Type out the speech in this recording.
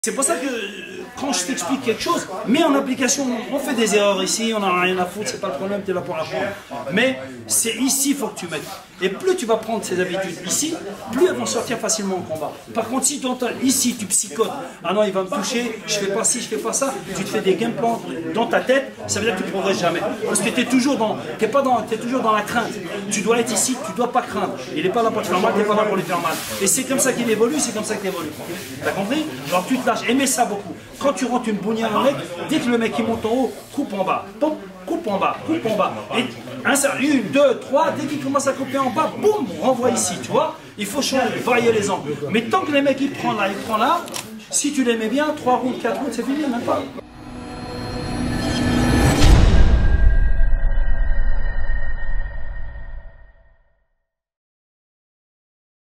C'est pour ça que quand je t'explique quelque chose, mets en application, on fait des erreurs ici, on n'a rien à foutre, c'est pas le problème, tu es là pour apprendre. Mais c'est ici qu'il faut que tu mettes. Et plus tu vas prendre ces habitudes ici, plus elles vont sortir facilement au combat. Par contre, si tu entends ici, tu psychotes, ah non, il va me toucher, je fais pas ci, je fais pas ça, tu te fais des game plans dans ta tête, ça veut dire que tu ne progresses jamais. Parce que tu es toujours dans, toujours dans la crainte. Tu dois être ici, tu ne dois pas craindre. Il n'est pas là pour te faire mal, tu n'es pas là pour lui faire mal. Et c'est comme ça qu'il évolue, c'est comme ça qu'il évolue. T'as compris? Alors tu te lâches, aimez ça beaucoup. Quand tu rentres une bougnée à un mec, dès que le mec il monte en haut, coupe en bas. Pop, coupe en bas, coupe en bas. Et une, deux, trois, dès qu'il commence à couper en bas, boum, renvoie ici, tu vois. Il faut changer, varier les angles. Mais tant que les mecs il prend là, si tu les mets bien, 3 rounds, 4 rounds, c'est fini, même pas.